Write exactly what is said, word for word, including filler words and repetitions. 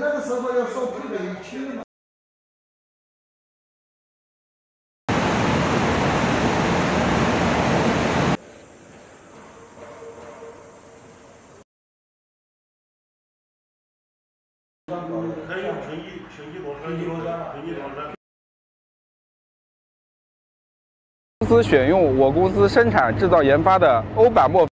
那个时候要收配备一起的嘛。 可以用纯一纯一螺栓，纯一螺栓，纯一螺栓。 公司选用我公司生产制造研发的欧版墨。